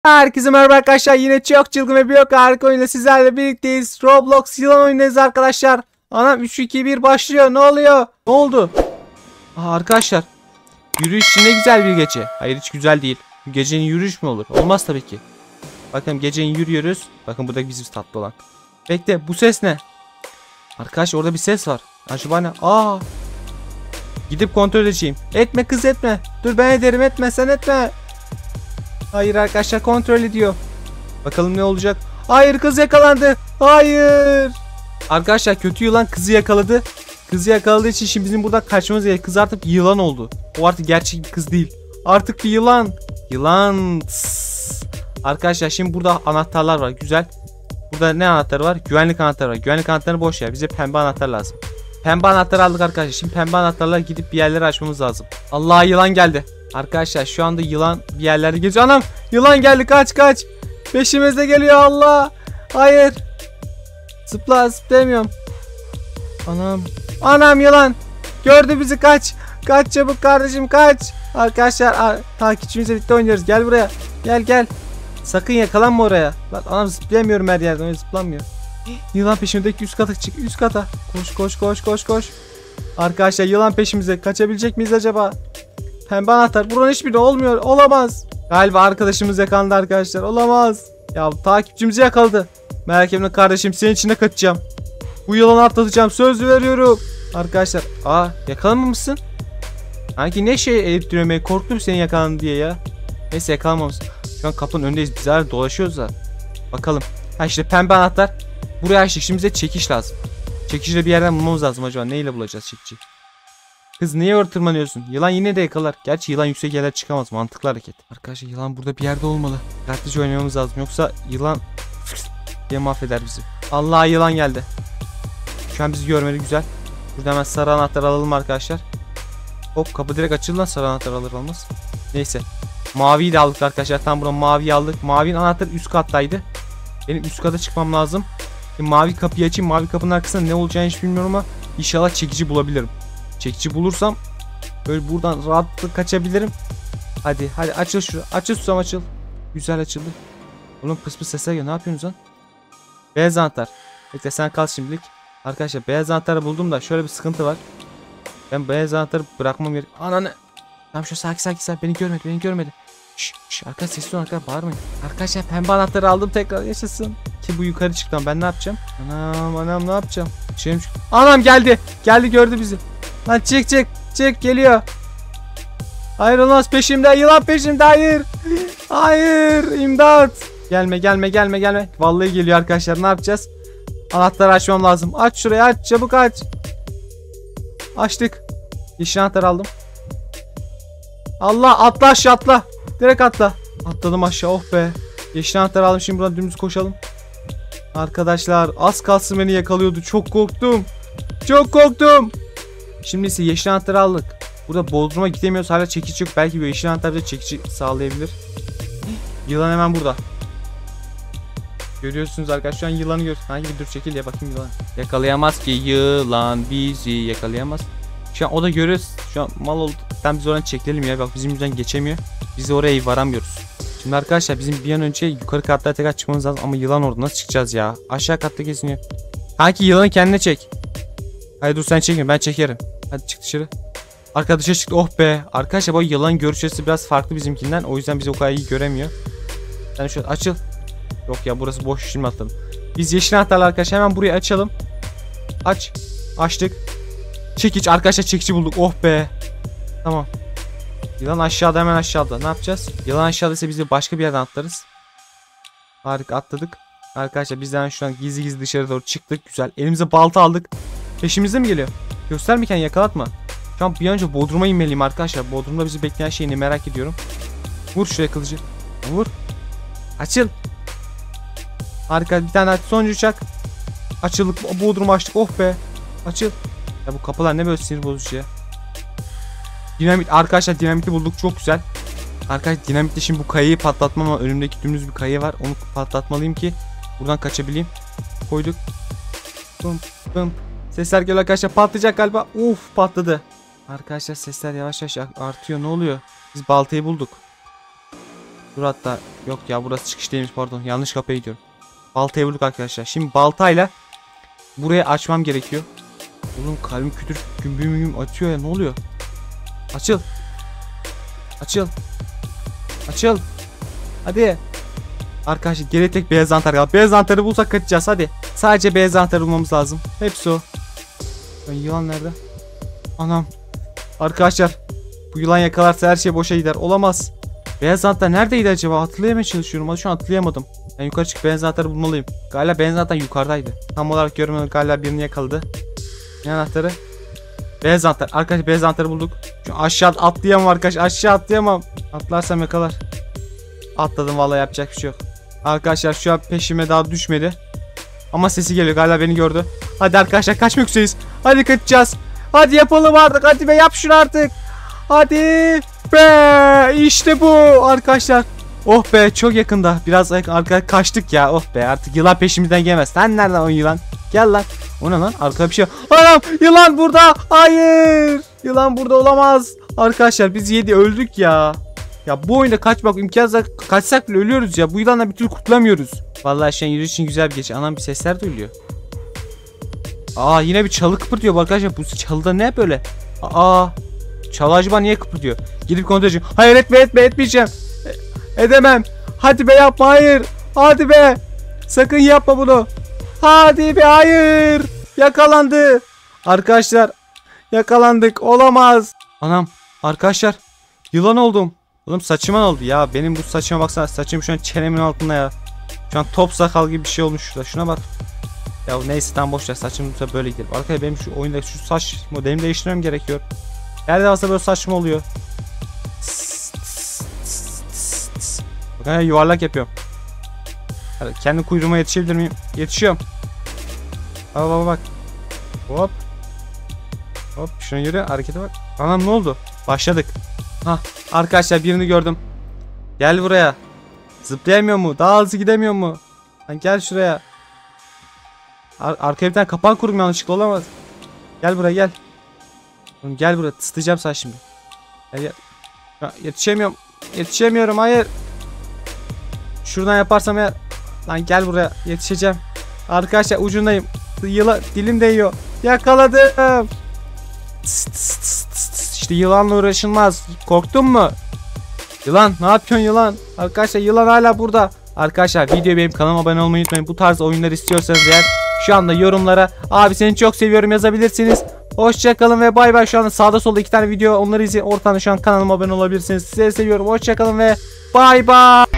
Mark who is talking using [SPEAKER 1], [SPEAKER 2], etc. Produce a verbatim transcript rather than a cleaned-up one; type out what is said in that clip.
[SPEAKER 1] Herkese merhaba arkadaşlar, yine çok çılgın ve büyük harika oyunda sizlerle birlikteyiz. Roblox yılan oyundayız arkadaşlar. Anam üç iki bir başlıyor, ne oluyor? Ne oldu? Aa, arkadaşlar yürüyüş için ne güzel bir gece. Hayır, hiç güzel değil. Gecenin yürüyüş mü olur? Olmaz tabii ki. Bakın gecenin yürüyoruz. Bakın burada bizim tatlı olan. Bekle, bu ses ne? Arkadaşlar orada bir ses var. Acaba ne? Aa, gidip kontrol edeceğim. Etme kız, etme. Dur ben ederim, etme sen, etme. Hayır arkadaşlar, kontrol ediyor. Bakalım ne olacak. Hayır, kız yakalandı. Hayır. Arkadaşlar kötü yılan kızı yakaladı. Kızı yakaladığı için şimdi bizim buradan kaçmamız gerekiyor. Kız artık bir yılan oldu. O artık gerçek bir kız değil. Artık bir yılan. Yılan. Tıs. Arkadaşlar şimdi burada anahtarlar var. Güzel. Burada ne anahtarı var? Güvenlik anahtarı var. Güvenlik anahtarı boş ya. Bize pembe anahtar lazım. Pembe anahtarı aldık arkadaşlar. Şimdi pembe anahtarla gidip bir yerleri açmamız lazım. Allah, yılan geldi. Arkadaşlar şu anda yılan bir yerlerde geziyor. Anam, yılan geldi, kaç kaç. Peşimizde geliyor, Allah. Hayır. Zıpla, zıplayamıyorum. Anam. Anam, yılan. Gördü bizi, kaç. Kaç çabuk kardeşim, kaç. Arkadaşlar takipçimizle birlikte oynuyoruz. Gel buraya. Gel gel. Sakın yakalanma oraya. Lan anam, zıplayamıyorum her yerden, öyle zıplanmıyor. Yılan peşimdeki üst kata çık. Üst kata. Koş koş koş koş koş. Arkadaşlar yılan peşimize. Kaçabilecek miyiz acaba? Pembe anahtar. Buranın hiçbiri olmuyor. Olamaz. Galiba arkadaşımız yakalandı arkadaşlar. Olamaz. Ya takipçimizi yakaladı. Merak etme kardeşim, senin içine kaçacağım. Bu yılanı atlatacağım. Söz veriyorum. Arkadaşlar. Aa, yakalanmamışsın. Sanki ne şey elektriğime, korktum seni yakalandın diye ya. Neyse, yakalanmamışsın. Şu an kapının önündeyiz. Biz hala dolaşıyoruz da. Bakalım. Ha işte pembe anahtar. Buraya açtık. Şimdi bize çekiş lazım. Çekişle bir yerden bulmamız lazım acaba. Neyle bulacağız çekici? Kız niye oraya tırmanıyorsun? Yılan yine de yakalar. Gerçi yılan yüksek yerlere çıkamaz. Mantıklı hareket. Arkadaşlar yılan burada bir yerde olmalı. Dikkatlice oynamamız lazım. Yoksa yılan diye mahveder bizi. Allah, yılan geldi. Şu an bizi görmedi, güzel. Burada hemen sarı anahtar alalım arkadaşlar. Hop, kapı direkt açıldı lan, sarı anahtar alır almaz. Neyse. Maviyi de aldık arkadaşlar. Tam buradan maviyi aldık. Mavinin anahtarı üst kattaydı. Benim üst kata çıkmam lazım. Şimdi mavi kapıyı açayım. Mavi kapının arkasında ne olacağını hiç bilmiyorum ama inşallah çekici bulabilirim. Çekici bulursam böyle buradan rahatlıkla kaçabilirim. Hadi hadi açıl şurayı. Açıl susam, açıl. Güzel açıldı. Oğlum pıs pıs sesler geliyor. Ne yapıyorsunuz lan? Beyaz anahtar. Bekle, sen kal şimdilik. Arkadaşlar beyaz anahtarı buldum da şöyle bir sıkıntı var. Ben beyaz anahtarı bırakmam gerek. Ananı. Tamam, şu sakin sakin sakin. Beni görmedi, beni görmedi. Şşş şş. Arkadaşlar sessiz olun, arkadaşlar bağırmayın. Arkadaşlar pembe anahtarı aldım tekrar, yaşasın. Ki bu yukarı çıktı, ben ne yapacağım? Anam anam, ne yapacağım? Şeyim. Anam geldi. Geldi, gördü bizi. Lan çık çık çık, geliyor. Hayır, olmaz, peşimde yılan, peşimde, hayır. Hayır, imdat. Gelme gelme gelme gelme. Vallahi geliyor arkadaşlar, ne yapacağız? Anahtarı açmam lazım. Aç şurayı, aç çabuk, aç. Açtık. Yeşil anahtar aldım. Allah, atla aşağı, atla. Direkt atla. Atladım aşağı, oh be. Yeşil anahtar aldım, şimdi buradan dümdüz koşalım. Arkadaşlar az kalsın beni yakalıyordu, çok korktum. Çok korktum. Şimdi ise yeşil anahtarı aldık. Burada Bodrum'a gidemiyoruz, hala çekiç yok. Belki bir yeşil anahtar bize çekici sağlayabilir. Yılan hemen burada. Görüyorsunuz arkadaşlar, şu an yılanı gör. Hangi bir dur, çekil ya bakayım yılan. Yakalayamaz ki yılan, bizi yakalayamaz. Şu an o da görüyoruz. Şu an mal oldu. Tam biz oradan çekelim ya, bak bizim yüzden geçemiyor. Biz de oraya varamıyoruz. Şimdi arkadaşlar bizim bir an önce yukarı katlara tekrar çıkmamız lazım. Ama yılan orada, nasıl çıkacağız ya? Aşağı katta geziniyor. Hangi yılanı kendine çek. Hayır dur, sen çekme, ben çekerim. Hadi çık dışarı. Arkadaşa çıktı, oh be. Arkadaşlar bu yılan görüş açısı biraz farklı bizimkinden. O yüzden bizi o kadar iyi göremiyor. Yani şöyle açıl. Yok ya, burası boş, şimdi atladım. Biz yeşil anahtarla arkadaşlar hemen burayı açalım. Aç. Açtık. Çekiç arkadaşlar, çekici bulduk, oh be. Tamam. Yılan aşağıda, hemen aşağıda. Ne yapacağız? Yılan aşağıdaysa biz de başka bir yerden atlarız. Harika, atladık. Arkadaşlar biz de hemen şuradan gizli gizli dışarı doğru çıktık. Güzel. Elimize balta aldık. Peşimizde mi geliyor? Gösterme kendini, yakalatma. Şu an bir önce Bodrum'a inmeliyim arkadaşlar. Bodrum'da bizi bekleyen şeyini merak ediyorum. Vur şuraya kılıcı. Vur. Açıl. Harika, bir tane aç. Sonuncu uçak. Açıldık. Bodrum'u açtık. Oh be. Açıl. Ya bu kapılar ne böyle sinir bozucu ya. Dinamit. Arkadaşlar dinamiti bulduk. Çok güzel. Arkadaşlar dinamitle şimdi bu kayayı patlatmam ama önümdeki dümdüz bir kayı var. Onu patlatmalıyım ki buradan kaçabileyim. Koyduk. Bım bım. Sesler geliyor arkadaşlar, patlayacak galiba. Uf, patladı. Arkadaşlar sesler yavaş yavaş artıyor, ne oluyor? Biz baltayı bulduk. Dur hatta. Yok ya burası çıkış değilmiş pardon. Yanlış kapıya gidiyorum. Baltayı bulduk arkadaşlar. Şimdi baltayla burayı açmam gerekiyor. Oğlum kalbim kütür gümbüm gümbüm açıyor ya, ne oluyor? Açıl. Açıl. Açıl. Hadi. Arkadaşlar geri tek beyaz anahtar kaldı. Beyaz anahtarı bulsak kaçacağız hadi. Sadece beyaz anahtarı bulmamız lazım. Hepsi o. Ya, yılan nerede? Anam. Arkadaşlar bu yılan yakalarsa her şey boşa gider. Olamaz. Beyaz anahtar neredeydi acaba? Hatırlayamaya çalışıyorum ama şu an hatırlayamadım. Ben yukarı çıkıp beyaz anahtarı bulmalıyım. Galiba beyaz anahtar yukarıdaydı. Tam olarak görmedim, galiba birini yakaladı. Ne anahtarı? Beyaz anahtar. Arkadaşlar beyaz anahtarı bulduk. Şu aşağı atlayamam arkadaşlar. Aşağı atlayamam. Atlarsam yakalar. Atladım vallahi, yapacak bir şey yok. Arkadaşlar şu an peşime daha düşmedi. Ama sesi geliyor, galiba beni gördü. Hadi arkadaşlar kaçmak üzereyiz. Hadi kaçacağız. Hadi yapalım artık. Hadi be, yap şunu artık. Hadi be, işte bu arkadaşlar. Oh be, çok yakında. Biraz arkaya kaçtık ya. Oh be, artık yılan peşimizden gelmez. Sen nereden o yılan? Gel lan. O ne lan? Arkada bir şey. Anam, yılan burada. Hayır. Yılan burada olamaz. Arkadaşlar biz yedi öldük ya. Ya bu oyunda kaçmak imkansız, kaçsak bile ölüyoruz ya. Bu yılanla bir türlü kurtulamıyoruz. Vallahi şu an yürüyüş için güzel bir gece. Anam bir sesler duyuluyor. Aa, yine bir çalı kıpırdıyor arkadaşlar. Bu çalıda ne böyle? Aa, çalı acaba niye kıpırdıyor? Gidip kontrol edeceğim. Hayır, etme etme etmeyeceğim. E edemem. Hadi be, yapma, hayır. Hadi be. Sakın yapma bunu. Hadi be, hayır. Yakalandı. Arkadaşlar yakalandık. Olamaz. Anam arkadaşlar yılan oldum. Oğlum saçıma ne oldu ya? Benim bu saçıma baksana. Saçım şu an çenemin altında ya. Şu an top sakal gibi bir şey olmuş şurada. Şuna bak. Ya neyse, tam boş ver. Saçım böyle gidelim. Arkadaşlar benim şu oyundaki şu saç modelimi değiştirmem gerekiyor. Her defasında böyle saçma oluyor. Bakın ya, yuvarlak yapıyorum. Hadi, kendi kuyruğuma yetişebilir miyim? Yetişiyorum. Bak bak bak. Hop. Hop, şuna göre harekete bak. Anam ne oldu? Başladık. Hah, arkadaşlar birini gördüm. Gel buraya. Zıplayamıyor mu? Daha hızlı gidemiyor mu? Lan gel şuraya. Ar arkaya bir tane kapan kurum, yanlışlıkla olamaz. Gel buraya gel. Oğlum gel buraya, tıslayacağım sen şimdi. Gel gel. Ya, yetişemiyorum. Yetişemiyorum, hayır. Şuradan yaparsam eğer. Lan gel buraya, yetişeceğim. Arkadaşlar ucundayım. Yıla, dilim değiyor. Yakaladım. Tıs tıs tıs tıs tıs. İşte yılanla uğraşılmaz. Korktun mu? Yılan ne yapıyorsun yılan? Arkadaşlar yılan hala burada. Arkadaşlar videoya benim kanalıma abone olmayı unutmayın. Bu tarz oyunlar istiyorsanız eğer şu anda yorumlara abi seni çok seviyorum yazabilirsiniz. Hoşçakalın ve bay bay. Şu anda sağda solda iki tane video, onları izleyin. Ortadan şu an kanalıma abone olabilirsiniz. Sizi seviyorum. Hoşçakalın ve bay bay.